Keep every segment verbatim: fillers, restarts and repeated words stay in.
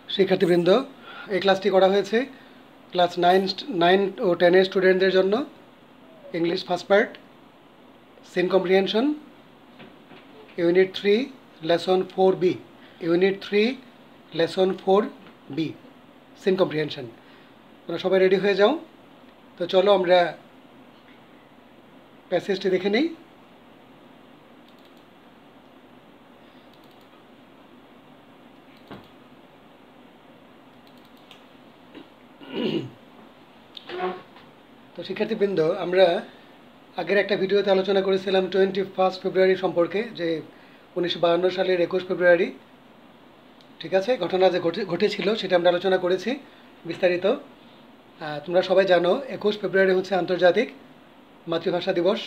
শিক্ষার্থীবৃন্দ, এই ক্লাসটি করা হয়েছে ক্লাস নাইন নাইন ও টেনের স্টুডেন্টদের জন্য। English first part, seen comprehension, unit three, lesson four B. Unit three, lesson four B, seen comprehension. তোমরা সবাই রেডি হয়ে যাও। তো চলো আমরা প্যাসেজটি দেখে নিই। তো শিক্ষার্থীবৃন্দ, আমরা আগের একটা ভিডিওতে আলোচনা করেছিলাম টোয়েন্টি ফার্স্ট ফেব্রুয়ারি সম্পর্কে, যে উনিশশো বাহান্ন সালের একুশ ফেব্রুয়ারি, ঠিক আছে, ঘটনা যে ঘটে ঘটেছিল সেটা আমরা আলোচনা করেছি বিস্তারিত। তোমরা সবাই জানো একুশ ফেব্রুয়ারি হচ্ছে আন্তর্জাতিক মাতৃভাষা দিবস।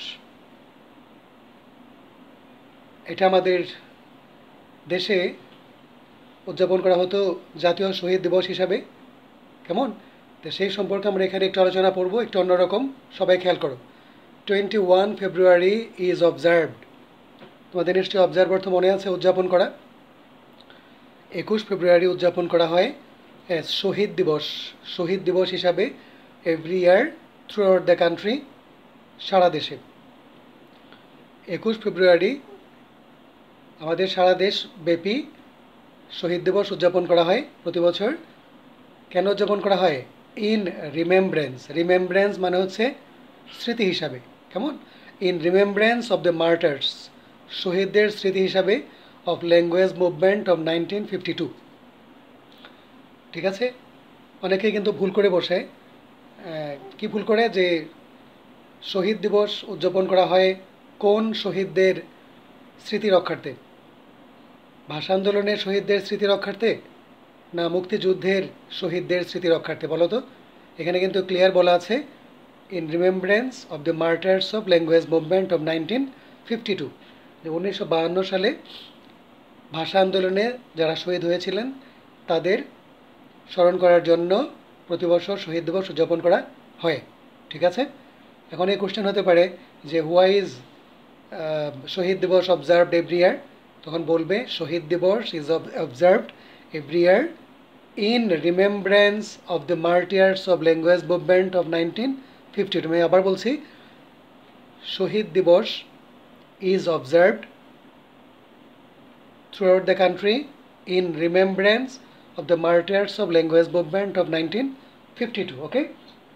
এটা আমাদের দেশে উদযাপন করা হতো জাতীয় শহীদ দিবস হিসাবে। কেমন? তো সেই সম্পর্কে আমরা এখানে একটু আলোচনা করবো, একটু অন্যরকম। সবাই খেয়াল করো, twenty one February is observed. তোমাদের নিশ্চয়ই অবজার্ভ অর্থ মনে আছে, উদযাপন করা। একুশ ফেব্রুয়ারি উদযাপন করা হয় অ্যাজ শহীদ দিবস, শহীদ দিবস হিসাবে every year throughout the country, সারা দেশে। একুশ ফেব্রুয়ারি আমাদের সারা দেশ ব্যাপী শহীদ দিবস উদযাপন করা হয় প্রতি বছর। কেন উদযাপন করা হয়? ইন রিমেমব্রেন্স। রিমেমব্রেন্স মানে হচ্ছে স্মৃতি হিসাবে। কেমন? In remembrance of the martyrs, শহীদদের স্মৃতি হিসাবে of language movement of nineteen fifty two. ঠিক আছে, অনেকেই কিন্তু ভুল করে বসে। কি ভুল করে? যে শহীদ দিবস উদযাপন করা হয় কোন শহীদদের স্মৃতি রক্ষার্থে? ভাষা আন্দোলনের শহীদদের স্মৃতি রক্ষার্থে, না মুক্তিযুদ্ধের শহীদদের স্মৃতি রক্ষার্থে? বলো তো। এখানে কিন্তু ক্লিয়ার বলা আছে in remembrance of the martyrs of language movement of nineteen fifty two, যে উনিশশো বাহান্ন সালে ভাষা আন্দোলনে যারা শহীদ হয়েছিলেন তাদের স্মরণ করার জন্য প্রতি বছর শহীদ দিবস উদযাপন করা হয়। ঠিক আছে, এখন এই কোশ্চেন হতে পারে যে হোয়াই ইজ শহীদ দিবস অবজার্ভড এভরি ইয়ার? তখন বলবে শহীদ দিবস is observed every year in remembrance of the martyrs of language movement of nineteen fifty two. আমি আবার বলছি, শহীদ দিবস is observed throughout the country in remembrance of the martyrs of language movement of nineteen fifty-two. Okay,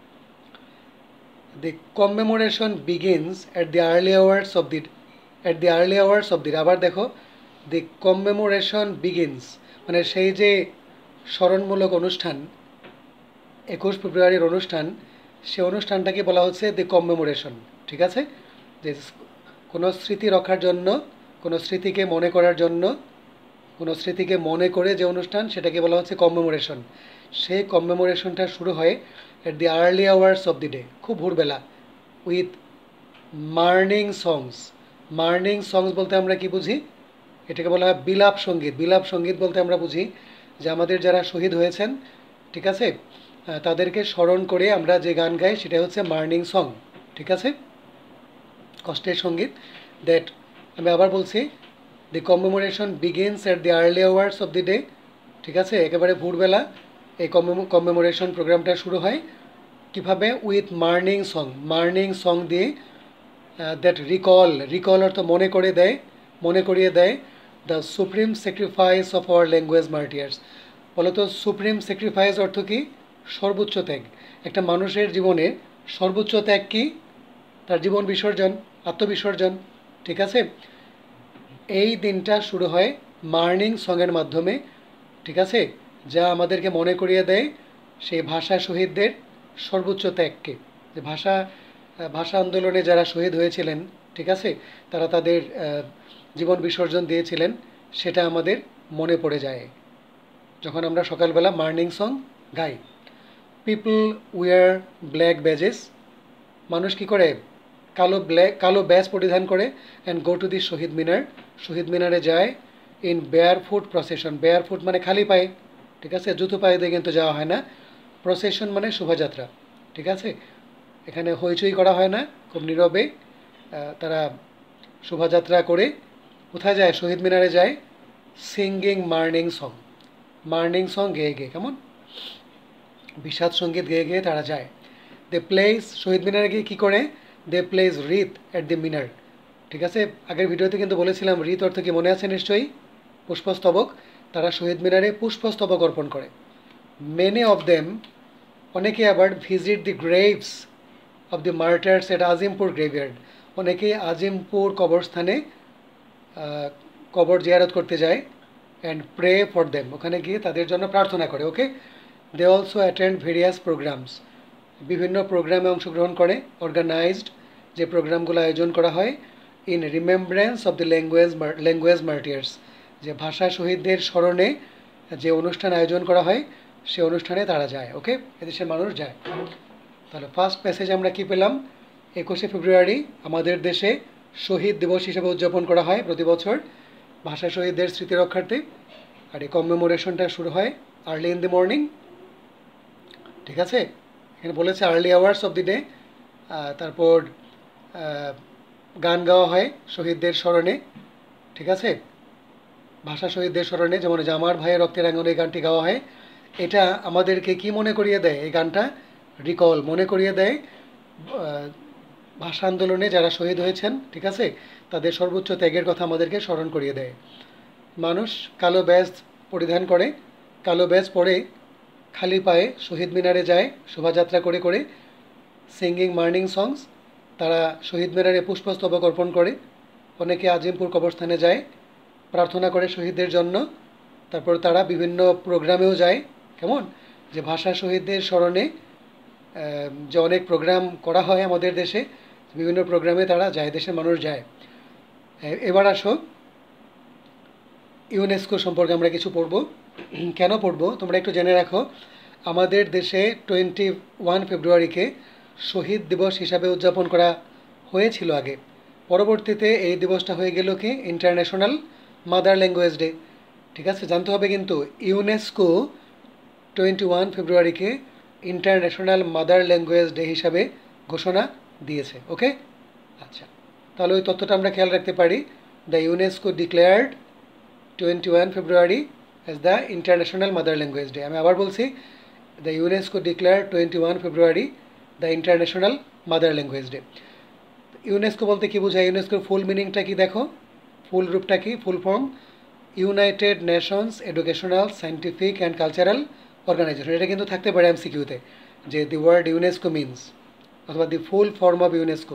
the commemoration begins at the early hours of the at the early hours of the আবার দেখো, the commemoration begins মানে সেই যে স্মরণমূলক অনুষ্ঠান, একুশ ফেব্রুয়ারির অনুষ্ঠান, সে অনুষ্ঠানটাকে বলা হচ্ছে দি কমেমোরেশন। ঠিক আছে, যে কোনো স্মৃতি রক্ষার জন্য, কোনো স্মৃতিকে মনে করার জন্য, কোনো স্মৃতিকে মনে করে যে অনুষ্ঠান, সেটাকে বলা হচ্ছে কমেমোরেশন। সেই কমেমোরেশনটা শুরু হয় at the early hours of the day, খুব ভোরবেলা, উইথ মার্নিং সংস। মার্নিং সংস বলতে আমরা কি বুঝি? এটাকে বলা হয় বিলাপ সঙ্গীত। বিলাপ সঙ্গীত বলতে আমরা বুঝি যে আমাদের যারা শহীদ হয়েছেন, ঠিক আছে, তাদেরকে স্মরণ করে আমরা যে গান গাই সেটা হচ্ছে মার্নিং সং। ঠিক আছে, কষ্টের সঙ্গীত। দ্যাট, আমি আবার বলছি, the commemoration begins at the early hours of the day. ঠিক আছে, একেবারে ভোরবেলা এই কমেমোরেশন প্রোগ্রামটা শুরু হয়। কীভাবে? With morning song. Morning song দিয়ে দ্যাট রিকল, রিকল অর্থ মনে করে দেয়, মনে করিয়ে দেয় the supreme sacrifice of our language martyrs. বলতো সুপ্রিম স্যাক্রিফাইস অর্থ কি? সর্বোচ্চ ত্যাগ। একটা মানুষের জীবনে সর্বোচ্চ ত্যাগ কি? তার জীবন বিসর্জন, আত্মবিসর্জন। ঠিক আছে, এই দিনটা শুরু হয় মার্নিং সঙের মাধ্যমে। ঠিক আছে, যা আমাদেরকে মনে করিয়ে দেয় সেই ভাষা শহীদদের সর্বোচ্চ ত্যাগকে। যে ভাষা ভাষা আন্দোলনে যারা শহীদ হয়েছিলেন, ঠিক আছে, তারা তাদের জীবন বিসর্জন দিয়েছিলেন, সেটা আমাদের মনে পড়ে যায় যখন আমরা সকালবেলা মার্নিং সং গাই। People wear black badges. মানুষ কী করে? কালো ব্ল্যাক কালো ব্যাজ পরিধান করে and go to the Shaheed মিনার। শহীদ মিনারে যায় in barefoot procession. Barefoot মানে খালি পায়ে। ঠিক আছে, জুতো পায়ে দিয়ে কিন্তু যাওয়া হয় না। প্রসেশন মানে শোভাযাত্রা। ঠিক আছে, এখানে হইচই করা হয় না, খুব নীরবে তারা শোভাযাত্রা করে কোথায় যায়? শহীদ মিনারে যায়। Singing morning song, morning song গেয়ে গেয়ে, কেমন বিষাদ সঙ্গীত গেয়ে গেয়ে তারা যায়। দে প্লেস, শহীদ মিনারে গিয়ে কী করে? They place wreath at the Minar. ঠিক আছে, আগের ভিডিওতে কিন্তু বলেছিলাম রিথ অর্থ কি মনে আছে নিশ্চয়ই, পুষ্পস্তবক। তারা শহীদ মিনারে পুষ্পস্তবক অর্পণ করে। মেনি অফ দেম, অনেকে আবার visit the graves of the martyrs at Azimpur graveyard, অনেকেই আজিমপুর কবরস্থানে কবর জিয়ারত করতে যায়। অ্যান্ড প্রে ফর দেম, ওখানে গিয়ে তাদের জন্য প্রার্থনা করে। Okay, they also attend various programmes, বিভিন্ন প্রোগ্রামে অংশগ্রহণ করে। অর্গানাইজড, যে প্রোগ্রামগুলো আয়োজন করা হয়। In remembrance of the language language martyrs, যে ভাষা শহীদদের স্মরণে যে অনুষ্ঠান আয়োজন করা হয় সে অনুষ্ঠানে তারা যায়। ওকে, এদেশের মানুষ যায়। তাহলে ফার্স্ট প্যাসেজ আমরা কি পেলাম? একুশে ফেব্রুয়ারি আমাদের দেশে শহীদ দিবস হিসেবে উদযাপন করা হয় প্রতি বছর ভাষা শহীদদের স্মৃতি রক্ষার্থে। আর এই কমেমোরেশনটা শুরু হয় আর্লি ইন দি মর্নিং। ঠিক আছে, এখানে বলেছে early hours of the day. তারপর গান গাওয়া হয় শহীদদের স্মরণে। ঠিক আছে, ভাষা শহীদদের স্মরণে, যেমন জামার ভাইয়ের রক্তের আঙুলে এই গানটি গাওয়া হয়। এটা আমাদেরকে কি মনে করিয়ে দেয়? এই গানটা রিকল মনে করিয়ে দেয় ভাষা আন্দোলনে যারা শহীদ হয়েছেন, ঠিক আছে, তাদের সর্বোচ্চ ত্যাগের কথা আমাদেরকে স্মরণ করিয়ে দেয়। মানুষ কালো ব্যাজ পরিধান করে, কালো ব্যাজ পরে খালি পায়ে শহীদ মিনারে যায় শোভাযাত্রা করে করে। সিঙ্গিং মার্নিং সংস, তারা শহীদ মিনারে পুষ্পস্তবক অর্পণ করে। অনেকে আজিমপুর কবরস্থানে যায়, প্রার্থনা করে শহীদদের জন্য। তারপর তারা বিভিন্ন প্রোগ্রামেও যায়, কেমন, যে ভাষা শহীদদের স্মরণে যে অনেক প্রোগ্রাম করা হয় আমাদের দেশে, বিভিন্ন প্রোগ্রামে তারা যায়, দেশের মানুষ যায়। এবার আসো ইউনেস্কো সম্পর্কে আমরা কিছু পড়ব। কেন পড়ব তোমরা একটু জেনে রাখো। আমাদের দেশে টোয়েন্টি ওয়ান ফেব্রুয়ারিকে শহীদ দিবস হিসাবে উদযাপন করা হয়েছিল আগে। পরবর্তীতে এই দিবসটা হয়ে গেল কি ইন্টারন্যাশনাল মাদার ল্যাঙ্গুয়েজ ডে। ঠিক আছে, জানতে হবে কিন্তু ইউনেস্কো টোয়েন্টি ওয়ান ফেব্রুয়ারিকে ইন্টারন্যাশনাল মাদার ল্যাঙ্গুয়েজ ডে হিসাবে ঘোষণা দিয়েছে। ওকে, আচ্ছা, তাহলে ওই তথ্যটা আমরা খেয়াল রাখতে পারি। The UNESCO declared twenty one February as the international mother language day. আমি আবার বলছি, the UNESCO declared twenty one February the international mother language day. UNESCO বলতে কী বোঝায়? ইউনেস্কোর ফুল মিনিংটা কি দেখো, ফুল রূপটা কি, full form United Nations educational scientific and cultural organisation. এটা কিন্তু থাকতে পারে এমসিকিউতে, যে দি ওয়ার্ড ইউনেস্কো মিনস, অথবা the full form of UNESCO.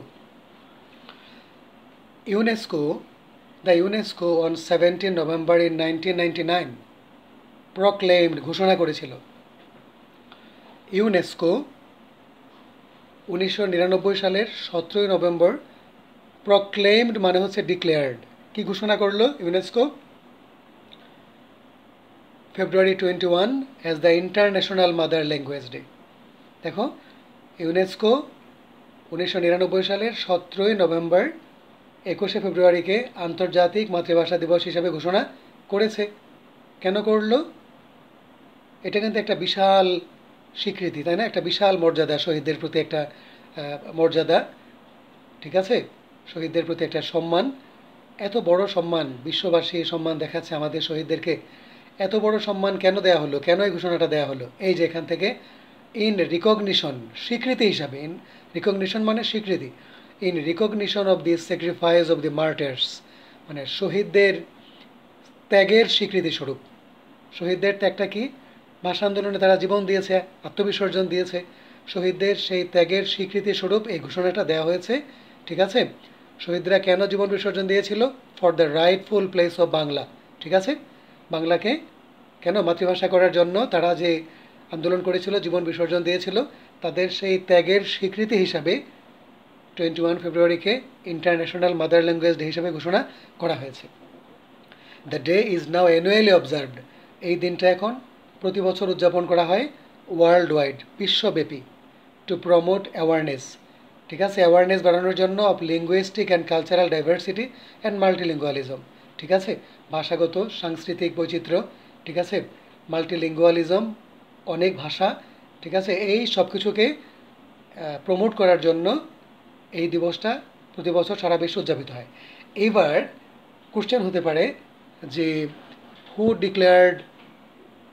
UNESCO, the UNESCO on seventeen November in nineteen ninety nine proclaimed, ঘোষণা করেছিল। ইউনেস্কো উনিশশো নিরানব্বই সালের সতেরোই নভেম্বর, প্রক্লেমড মানে হচ্ছে ডিক্লেয়ার্ড, কি ঘোষণা করলো UNESCO? February twenty one as the international mother language day. দেখো, ইউনেস্কো উনিশশো নিরানব্বই সালের সতেরোই নভেম্বর একুশে ফেব্রুয়ারিকে আন্তর্জাতিক মাতৃভাষা দিবস হিসাবে ঘোষণা করেছে। কেন করলো? এটা কিন্তু একটা বিশাল স্বীকৃতি, তাই না? একটা বিশাল মর্যাদা, শহীদদের প্রতি একটা মর্যাদা, ঠিক আছে, শহীদদের প্রতি একটা সম্মান। এত বড় সম্মান, বিশ্ববাসী সম্মান দেখাচ্ছে আমাদের শহীদদেরকে। এত বড় সম্মান কেন দেয়া হলো? কেন এই ঘোষণাটা দেওয়া হলো? এই যে এখান থেকে ইন রিকগনিশন, স্বীকৃতি হিসাবে, ইন রিকগনিশন মানে স্বীকৃতি, in recognition of the sacrifice of the martyrs, মানে শহীদদের ত্যাগের স্বীকৃতি স্বরূপ। শহীদদের ত্যাগটা কি? ভাষা আন্দোলনে তারা জীবন দিয়েছে, আত্মবিসর্জন দিয়েছে। শহীদদের সেই ত্যাগের স্বীকৃতি স্বরূপ এই ঘোষণাটা দেওয়া হয়েছে। ঠিক আছে, শহীদরা কেন জীবন বিসর্জন দিয়েছিল? For the rightful place of Bangla. ঠিক আছে, বাংলাকে কেন মাতৃভাষা করার জন্য তারা যে আন্দোলন করেছিল, জীবন বিসর্জন দিয়েছিল, তাদের সেই ত্যাগের স্বীকৃতি হিসাবে টোয়েন্টি ওয়ান ফেব্রুয়ারিকে ইন্টারন্যাশনাল মাদার ল্যাঙ্গুয়েজ ডে হিসাবে ঘোষণা করা হয়েছে। The day is now annually observed, এই দিনটা এখন প্রতি বছর উদযাপন করা হয় ওয়ার্ল্ড ওয়াইড, বিশ্বব্যাপী। টু প্রমোট অ্যাওয়ারনেস, ঠিক আছে, অ্যাওয়ারনেস বাড়ানোর জন্য of linguistic and cultural diversity and multilingualism. ঠিক আছে, ভাষাগত সাংস্কৃতিক বৈচিত্র্য, ঠিক আছে, মাল্টিলিঙ্গুয়ালিজম, অনেক ভাষা, ঠিক আছে, এই সব কিছুকে প্রমোট করার জন্য এই দিবসটা প্রতি বছর সারা বিশ্বে উদযাপিত হয়। এইবার কোশ্চেন হতে পারে যে who declared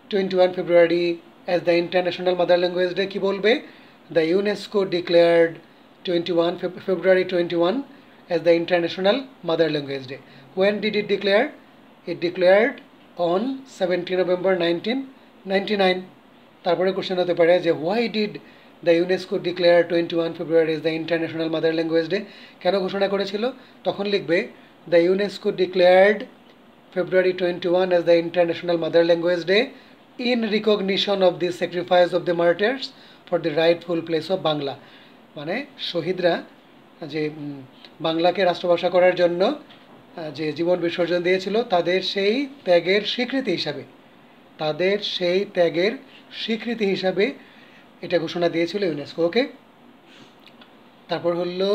twenty one February as the international mother language day কী বলবে? The UNESCO declared twenty one February twenty one as the international mother language day. When did it declare? It declared on seventeen November nineteen ninety nine. তারপরে question হতে পারে যে why did the UNESCO declare twenty one February is the international mother language day? কেন ঘোষণা করেছিল? তখন লিখবে the UNESCO declared February twenty one as the international mother language day in recognition of the sacrifice of the martyrs for the rightful place of Bangla. মানে শহীদরা যে বাংলাকে রাষ্ট্রভাষা করার জন্য যে জীবন বিসর্জন দিয়েছিল তাদের সেই ত্যাগের স্বীকৃতি হিসাবে তাদের সেই ত্যাগের স্বীকৃতি হিসাবে এটা ঘোষণা দিয়েছিল ইউনেস্কো। ওকে, তারপর হলো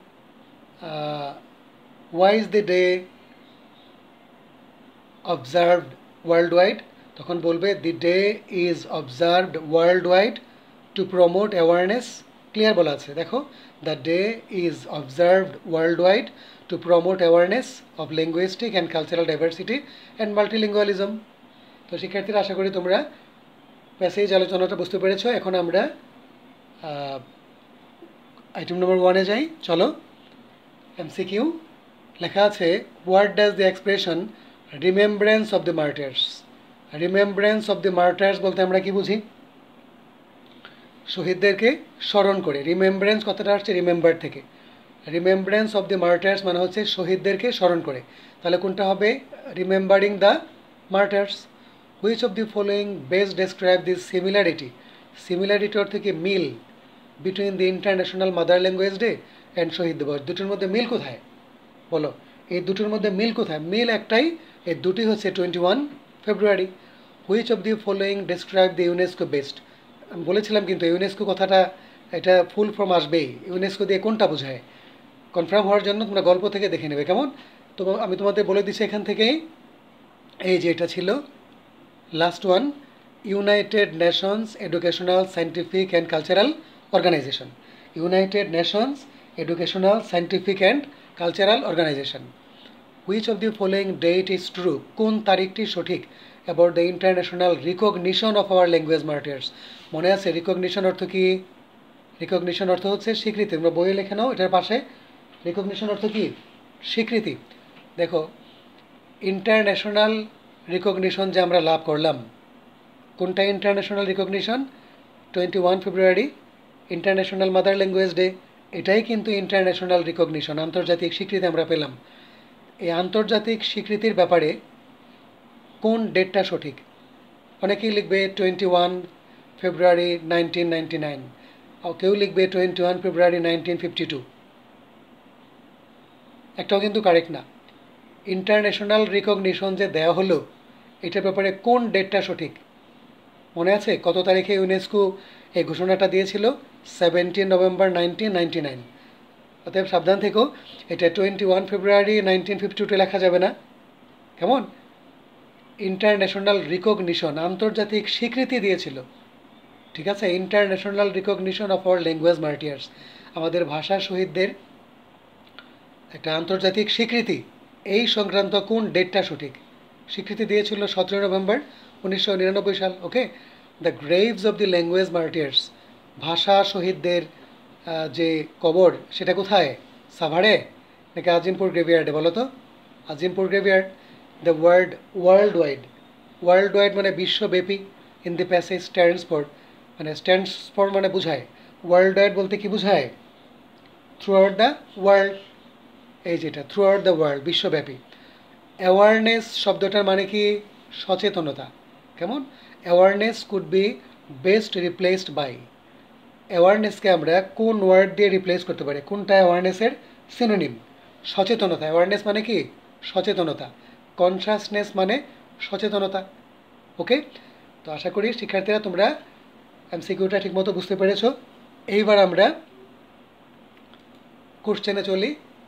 why is the day observed worldwide? তখন বলবে the day is observed worldwide to promote awareness. Clear বলা আছে, দেখো, the day is observed worldwide to promote awareness of linguistic and cultural diversity and multilingualism. তো শিক্ষার্থীরা, আশা করি তোমরা প্যাসেজ আলোচনাটা বুঝতে পেরেছ। এখন আমরা আইটেম নম্বর ওয়ানে যাই। চলো, এমসিকিউ লেখা আছে, what does the expression remembrance of the martyrs? Remembrance of the martyrs বলতে আমরা কি বুঝি? শহীদদেরকে স্মরণ করে। রিমেমব্রেন্স কথাটা আসছে রিমেম্বার থেকে। রিমেমব্রেন্স অফ দ্য মার্টার্স মানে হচ্ছে শহীদদেরকে স্মরণ করে। তাহলে কোনটা হবে? Remembering the martyrs. Which of the following best describe this similarity? Similarity অর্থ কি? মিল between the international mother language day and শহীদ দিবস। দুটোর মধ্যে মিল কোথায় বলো? এই দুটোর মধ্যে মিল কোথায়? মিল একটাই, এই দুটি হচ্ছে twenty one February. Which of the following describe the UNESCO best? আমি বলেছিলাম কিন্তু ইউনেস্কো কথাটা এটা ফুল ফর্ম আসবেই। ইউনেস্কো দিয়ে কোনটা বোঝায়? কনফার্ম হওয়ার জন্য তোমরা গল্প থেকে দেখে নেবে, কেমন? তো আমি তোমাদের বলে দিচ্ছি এখান থেকেই, এই যে এটা ছিল last one, United Nations educational scientific and cultural organisation. United Nations educational scientific and cultural organisation. Which of the following date is true? কোন তারিখটি সঠিক? About the international recognition of our language martyrs. মনে আছে recognition অর্থ কি? Recognition অর্থ হচ্ছে স্বীকৃতি। তোমরা বইয়ে লেখে নাও এটার পাশে। রিকগনিশন অর্থ কি? স্বীকৃতি। দেখো, ইন্টারন্যাশনাল রিকগনিশন যে আমরা লাভ করলাম, কোনটা international recognition? Twenty one February international mother language day, এটাই কিন্তু ইন্টারন্যাশনাল রিকগনিশন, আন্তর্জাতিক স্বীকৃতি আমরা পেলাম। এই আন্তর্জাতিক স্বীকৃতির ব্যাপারে কোন ডেটটা সঠিক? অনেকেই লিখবে twenty one February nineteen ninety nine, কেউ লিখবে twenty one February nineteen fifty two. একটাও কিন্তু কারেক্ট না। ইন্টারন্যাশনাল রিকগনিশন যে দেওয়া হলো, এটার ব্যাপারে কোন ডেটটা সঠিক? মনে আছে কত তারিখে ইউনেস্কো এই ঘোষণাটা দিয়েছিল? Seventeen November nineteen ninety nine. অতএব সাবধান থেকো, এটা twenty one February nineteen fifty two লেখা যাবে না, কেমন? ইন্টারন্যাশনাল রিকগনিশন, আন্তর্জাতিক স্বীকৃতি দিয়েছিল, ঠিক আছে? International recognition of our language martyrs, আমাদের ভাষা শহীদদের একটা আন্তর্জাতিক স্বীকৃতি, এই সংক্রান্ত কোন ডেটটা সঠিক? স্বীকৃতি দিয়েছিল সতেরো নভেম্বর উনিশশো নিরানব্বই সাল। Okay, the graves of the language martyrs, ভাষা শহীদদের যে কবর, সেটা কোথায়? সাভারে নাকি আজিমপুর গ্রেভিয়ার্ডে? বলো তো। Azimpur graveyard. The world world wide, world wide মানে বিশ্বব্যাপী। In the passage stands for, মানে স্ট্যান্ডস ফর মানে বোঝায়, ওয়ার্ল্ড ওয়াইড বলতে কি বোঝায়? থ্রু আউট দ্য ওয়ার্ল্ড, এই যেটা থ্রু আউট দ্য ওয়ার্ল্ড, বিশ্বব্যাপী। অ্যাওয়ারনেস শব্দটার মানে কি? সচেতনতা, কেমন? Awareness could be best replaced by. অ্যাওয়ারনেসকে আমরা কোন ওয়ার্ড দিয়ে রিপ্লেস করতে পারি? কোনটা অ্যাওয়ারনেসের সিনোনিম? সচেতনতা। অ্যাওয়ারনেস মানে কি? সচেতনতা। কনসাসনেস মানে সচেতনতা। ওকে, তো আশা করি শিক্ষার্থীরা তোমরা এমসিকিউটা ঠিকমতো বুঝতে পেরেছো। এইবার আমরা কোশ্চেনে চলি।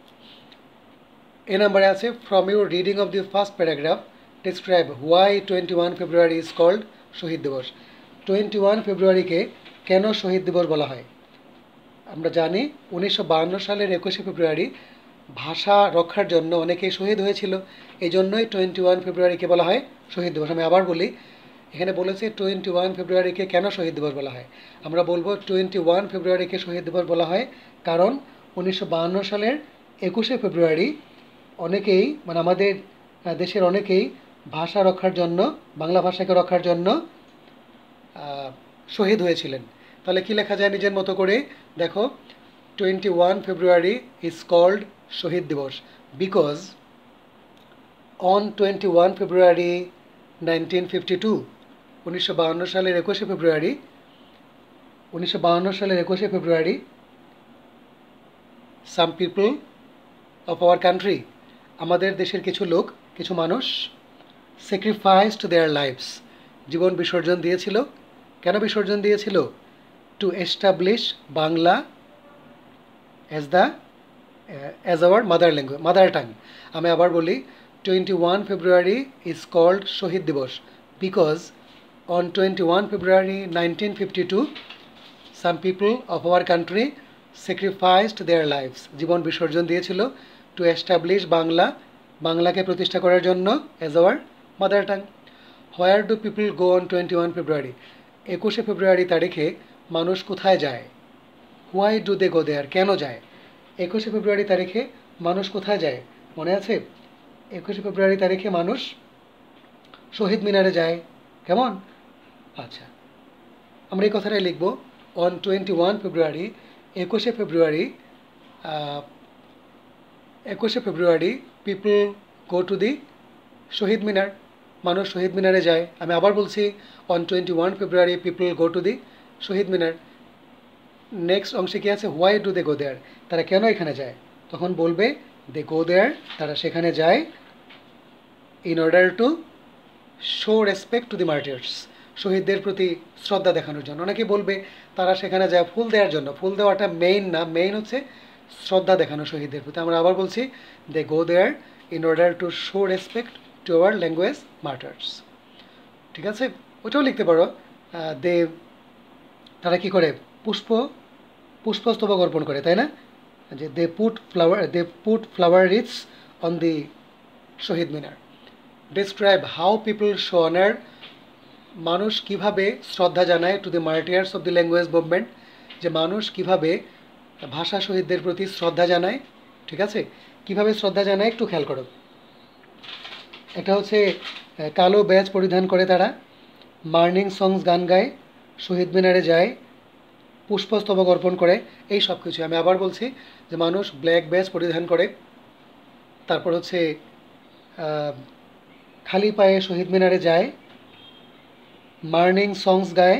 এ নাম্বারে আছে, from your reading of the first paragraph describe why twenty one February is called Shaheed Dibas. Twenty one ফেব্রুয়ারিকে কেন শহীদ দিবস বলা হয়? আমরা জানি উনিশশো বাহান্ন সালের একুশে ফেব্রুয়ারি ভাষা রক্ষার জন্য অনেকেই শহীদ হয়েছিল, এই জন্যই টোয়েন্টি ওয়ান ফেব্রুয়ারিকে বলা হয় শহীদ দিবস। আমি আবার বলি, এখানে বলেছে টোয়েন্টি ওয়ান ফেব্রুয়ারিকে কেন শহীদ দিবস বলা হয়। আমরা বলবো টোয়েন্টি ওয়ান ফেব্রুয়ারিকে শহীদ দিবস বলা হয় কারণ উনিশশো বাহান্ন সালের একুশে ফেব্রুয়ারি অনেকেই মানে আমাদের দেশের অনেকেই ভাষা রক্ষার জন্য, বাংলা ভাষাকে রক্ষার জন্য শহীদ হয়েছিলেন। তাহলে কী লেখা যায় নিজের মতো করে দেখো, twenty one February is called Shaheed Dibas because on twenty one February nineteen fifty two উনিশশো বাহান্ন সালের একুশে ফেব্রুয়ারি উনিশশো বাহান্ন সালের একুশে ফেব্রুয়ারি some people of our country, আমাদের দেশের কিছু লোক, কিছু মানুষ স্যাক্রিফাইসড দেয়ার লাইফস, জীবন বিসর্জন দিয়েছিল। কেন বিসর্জন দিয়েছিল? To establish Bangla as the as our mother language, mother tongue. আমি আবার বলি, twenty one February is called Shaheed Dibas because on twenty one February nineteen fifty two some people of our country sacrificed their lives, জীবন বিসর্জন দিয়েছিল to establish Bangla, বাংলাকে প্রতিষ্ঠা করার জন্য as our mother tongue. Where do people go on twenty one February, একুশে ফেব্রুয়ারি তারিখে মানুষ কোথায় যায়? হোয়াই ডু দে গো দেয়ার, কেন যায়? একুশে ফেব্রুয়ারি তারিখে মানুষ কোথায় যায় মনে আছে? একুশে ফেব্রুয়ারি তারিখে মানুষ শহীদ মিনারে যায়। কেমন? আচ্ছা, আমরা এই কথাটাই লিখব, অন টোয়েন্টি ওয়ান ফেব্রুয়ারি, একুশে ফেব্রুয়ারি একুশে ফেব্রুয়ারি people go to the Shaheed মিনার, মানুষ শহীদ মিনারে যায়। আমি আবার বলছি, on twenty one February people go to the Shaheed Minar. Next অংশে কী আছে? হোয়াই ডু দে গো দেয়ার, তারা কেন এখানে যায়? তখন বলবে দে গো দেয়ার, তারা সেখানে যায় in order to show respect to the martyrs, শহীদদের প্রতি শ্রদ্ধা দেখানোর জন্য। অনেকে বলবে তারা সেখানে যায় ফুল দেওয়ার জন্য, ফুল দেওয়াটা মেইন না, মেইন হচ্ছে শ্রদ্ধা দেখানো শহীদদের প্রতি। আমরা আবার বলছি, they go there in order to show respect to our language martyrs. ঠিক আছে, ওটাও লিখতে পারো, দে, তারা কী করে? পুষ্প পুষ্পস্তবক অর্পণ করে, তাই না? যে they put flower they put flower wreaths on the Shaheed Minar. Describe how people show honour, মানুষ কিভাবে শ্রদ্ধা জানায় to the martyrs of the language movement, যে মানুষ কিভাবে ভাষা শহীদদের প্রতি শ্রদ্ধা জানায়। ঠিক আছে, কিভাবে শ্রদ্ধা জানায় একটু খেয়াল করো। এটা হচ্ছে কালো ব্যাজ পরিধান করে তারা, মার্নিং সংস গান গায়, শহীদ মিনারে যায়, পুষ্পস্তবক অর্পণ করে, এই সব কিছু। আমি আবার বলছি যে মানুষ ব্ল্যাক ব্যাজ পরিধান করে, তারপর হচ্ছে খালি পায়ে শহীদ মিনারে যায়, মার্নিং সংস গায়,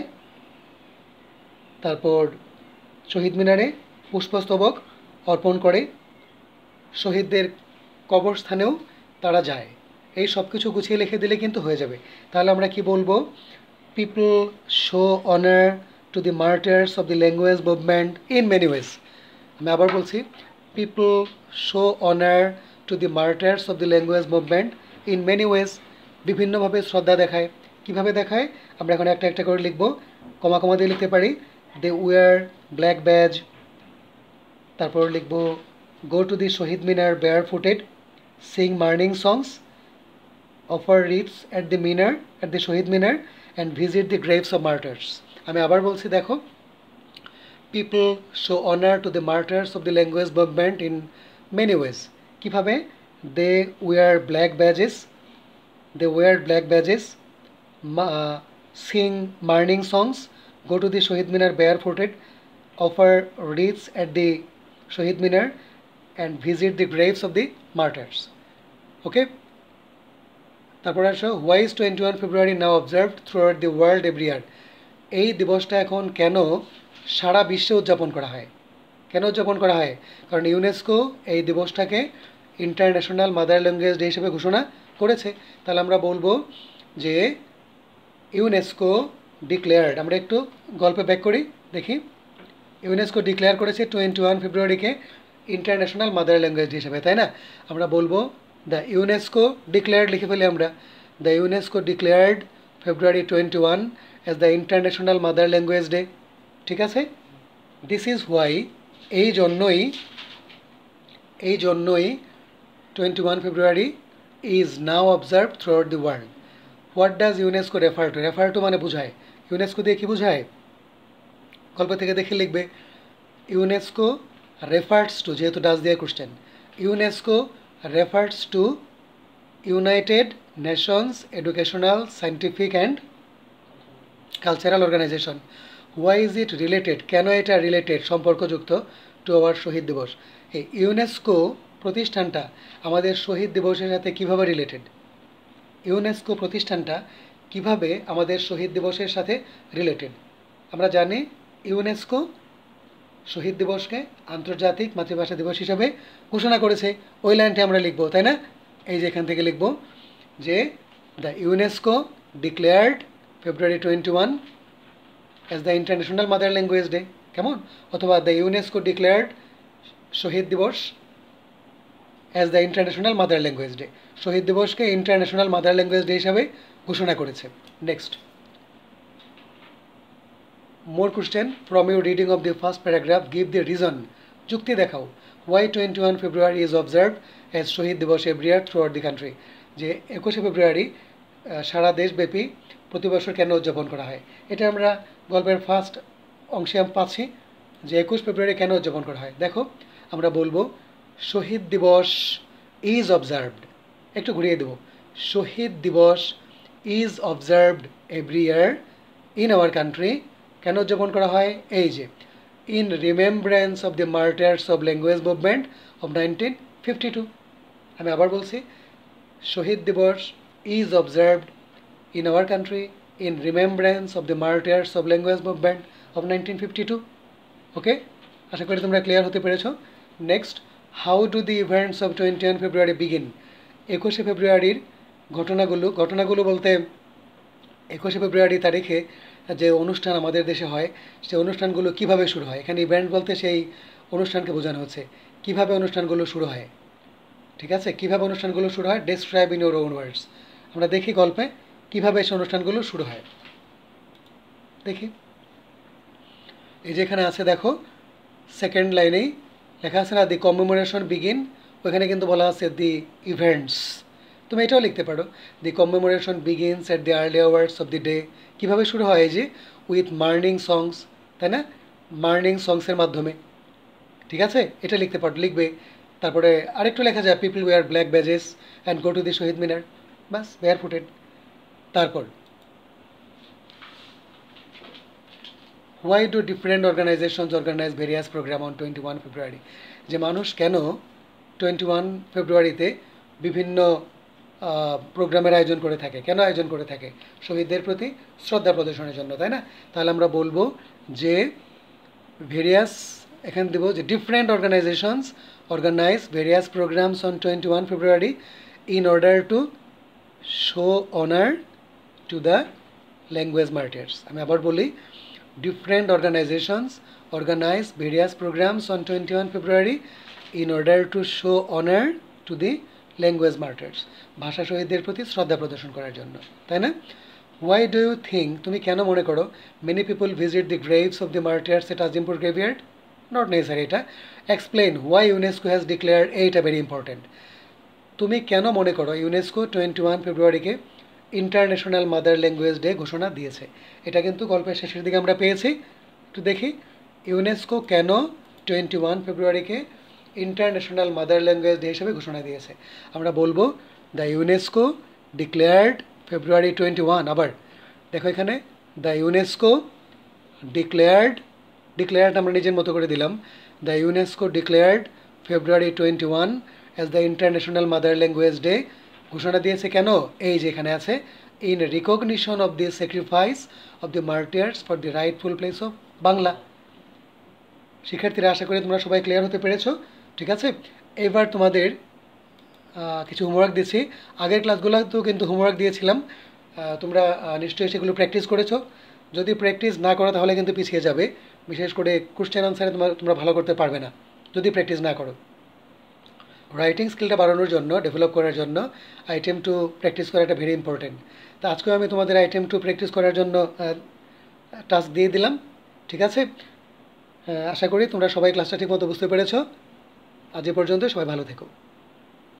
তারপর শহীদ মিনারে পুষ্পস্তবক অর্পণ করে, শহীদদের কবরস্থানেও তারা যায়। এই সব কিছু গুছিয়ে লিখে দিলে কিন্তু হয়ে যাবে। তাহলে আমরা কি বলবো? People show honour to the martyrs of the language movement in many ways. আমি আবার বলছি, people show honour to the martyrs of the language movement in many ways, বিভিন্নভাবে শ্রদ্ধা দেখায়। কিভাবে দেখায় আমরা এখন একটা একটা করে লিখব, কমা কমা দিয়ে লিখতে পারি। দে উয়ার ব্ল্যাক ব্যাজ, তারপর লিখব go to the Shaheed Minar bare footed, sing morning songs, offer wreaths at the Minar at the Shaheed Minar and visit the graves of martyrs. আমি আবার বলছি, দেখো, people show honour to the martyrs of the language movement in many ways. কীভাবে? They wear black badges they wear black badges sing morning songs, go to the Shahid Minar barefooted, offer wreaths at the Shahid Minar and visit the graves of the martyrs. Okay? তারপর আসো, why is twenty one February now observed throughout the world every year? এই দিবসটা এখন কেন সারা বিশ্বে উদযাপন করা হয়? কেন উদযাপন করা হয়? কারণ ইউনেস্কো এই দিবসটাকে ইন্টারন্যাশনাল মাদার ল্যাঙ্গুয়েজ ডে হিসেবে ঘোষণা করেছে। তাহলে আমরা বলবো যে ইউনেস্কো ডিক্লেয়ার্ড, আমরা একটু গল্পে ব্যাক করি, দেখি। ইউনেস্কো ডিক্লেয়ার করেছে টোয়েন্টি ওয়ান ফেব্রুয়ারিকে ইন্টারন্যাশনাল মাদার ল্যাঙ্গুয়েজ হিসেবে, তাই না? আমরা বলবো দ্য ইউনেস্কো ডিক্লেয়ার্ড, লিখে ফেলি আমরা, the UNESCO declared February twenty one as the international mother language day. ঠিক আছে, দিস ইজ হোয়াই, এই জন্যই এই জন্যই twenty one February is now observe throughout the world. What does UNESCO refer to? Refer to মানে বোঝায়। UNESCO দিয়ে কী বোঝায়? গল্প থেকে দেখে লিখবে ইউনেস্কো রেফার্স টু, যেহেতু ডাজ দিয়ে question, UNESCO refers to United Nations educational scientific and cultural Organization. Why is it related? কেন এটা রিলেটেড, সম্পর্কযুক্ত টু আওয়ার শহীদ দিবস? এই ইউনেস্কো প্রতিষ্ঠানটা আমাদের শহীদ দিবসের সাথে কিভাবে রিলেটেড? ইউনেস্কো প্রতিষ্ঠানটা কিভাবে আমাদের শহীদ দিবসের সাথে রিলেটেড? আমরা জানি ইউনেস্কো শহীদ দিবসকে আন্তর্জাতিক মাতৃভাষা দিবস হিসাবে ঘোষণা করেছে। ওই লাইনটি আমরা লিখব, তাই না? এই যে এখান থেকে লিখব যে the UNESCO declared February twenty one as the international mother language day, কেমন? অথবা the UNESCO declared Shaheed Dibas as the international mother language day, শহীদ দিবসকে ইন্টারন্যাশনাল মাদার ল্যাঙ্গুয়েজ ডে হিসাবে ঘোষণা করেছে। Next, more question from your reading of the first paragraph, give the reason, যুক্তি দেখাও, why twenty one February is observe as Shaheed Dibas every year throughout the country, যে একুশে ফেব্রুয়ারি সারা দেশব্যাপী প্রতি বছর কেন উদযাপন করা হয়? এটা আমরা গল্পের ফার্স্ট অংশে আমি পাচ্ছি যে একুশ ফেব্রুয়ারি কেন উদযাপন করা হয়। দেখো, আমরা বলবো শহীদ দিবস ইজ অবজার্ভড, একটু ঘুরিয়ে দেব, শহীদ দিবস is observed every year in our country, কেন উদযাপন করা হয়? এই যে in remembrance of the martyrs of language movement of nineteen fifty two. আমি আবার বলছি, শহীদ দিবস is observed in our country in remembrance of the martyrs of language movement of nineteen fifty two. Okay, আশা করি তোমরা ক্লিয়ার হতে পেরেছো। Next, how do the events of twenty one February begin? একুশে ফেব্রুয়ারির ঘটনাগুলো, ঘটনাগুলো বলতে একুশে ফেব্রুয়ারি তারিখে যে অনুষ্ঠান আমাদের দেশে হয় সেই অনুষ্ঠানগুলো কিভাবে শুরু হয়? এখানে ইভেন্ট বলতে সেই অনুষ্ঠানকে বোঝানো হচ্ছে, কিভাবে অনুষ্ঠানগুলো শুরু হয়। ঠিক আছে, কিভাবে অনুষ্ঠানগুলো শুরু হয়, describe in your own words. আমরা দেখি গল্পে কিভাবে সেই অনুষ্ঠানগুলো শুরু হয়। দেখি, এই যেখানে আছে দেখো, সেকেন্ড লাইনেই লেখা আছে না, দি কমেমোরেশন বিগিন, ওইখানে কিন্তু বলা আছে দি ইভেন্টস। তুমি এটাও লিখতে পারো, the commemoration begins at the early hours of the day. কীভাবে শুরু হয়? এই যে উইথ মার্নিং সংস, তাই না? মার্নিং সংসের মাধ্যমে। ঠিক আছে, এটা লিখতে পারো, লিখবে। তারপরে আরেকটু লেখা যায়, people wear black badges and go to the Shaheed Minar, বাস, বেয়ার ফুটেড। তারপর, why do different organizations organize various program on twenty one February? যে মানুষ কেন টোয়েন্টি ওয়ান ফেব্রুয়ারিতে বিভিন্ন প্রোগ্রামের আয়োজন করে থাকে, কেন আয়োজন করে থাকে? শহীদদের প্রতি শ্রদ্ধা প্রদর্শনের জন্য, তাই না? তাহলে আমরা বলবো যে ভেরিয়াস, এখানে দেবো যে different organizations organize various programs on twenty one February in order to show honour to the language martyrs. আমি আবার বলি, different organizations organize various programs on twenty one February in order to show honor to the language martyrs, ভাষা শহীদদের প্রতি শ্রদ্ধা প্রদর্শন করার জন্য, তাই না? Why do you think, তুমি কেন মনে করো, many people visit the graves of the martyrs at Azimpur graveyard? Not necessary এটা, explain why UNESCO has declared, এইটা very important, তুমি কেন মনে করো ইউনেস্কো টোয়েন্টি ওয়ান ফেব্রুয়ারিকে ইন্টারন্যাশনাল মাদার ল্যাঙ্গুয়েজ ডে ঘোষণা দিয়েছে? এটা কিন্তু গল্পের শেষের দিকে আমরা পেয়েছি। একটু দেখি, ইউনেস্কো কেন টোয়েন্টি ওয়ান ফেব্রুয়ারিকে ইন্টারন্যাশনাল মাদার ল্যাঙ্গুয়েজ ডে হিসেবে ঘোষণা দিয়েছে? আমরা বলবো the UNESCO declared February twenty one. আবার দেখো এখানে, দ্য ইউনেস্কো ডিক্লেয়ার্ড, ডিক্লেয়ার্ড আমরা নিজের মতো করে দিলাম, the UNESCO declared February twenty one as the international mother language day. ঘোষণা দিয়েছে কেন? এই যে এখানে আছে, in recognition of the sacrifice of the martyrs for the rightful place of Bangla. শিক্ষার্থীরা, আশা করি তোমরা সবাই ক্লিয়ার হতে পেরেছো। ঠিক আছে, এবার তোমাদের কিছু হোমওয়ার্ক দিচ্ছি। আগের ক্লাসগুলোতেও কিন্তু হোমওয়ার্ক দিয়েছিলাম, তোমরা নিশ্চয়ই সেগুলো প্র্যাকটিস করেছো। যদি প্র্যাকটিস না করো তাহলে কিন্তু পিছিয়ে যাবে, বিশেষ করে কোশ্চেন আনসারে তোমার তোমরা ভালো করতে পারবে না যদি প্র্যাকটিস না করো। রাইটিং স্কিলটা বাড়ানোর জন্য, ডেভেলপ করার জন্য আইটেম টু প্র্যাকটিস করাটা ভেরি ইম্পর্টেন্ট। তা আজকেও আমি তোমাদের আইটেম টু প্র্যাকটিস করার জন্য টাস্ক দিয়ে দিলাম। ঠিক আছে, আশা করি তোমরা সবাই ক্লাসটা ঠিকমতো বুঝতে পেরেছো। আজ এ পর্যন্ত, সবাই ভালো থেকো।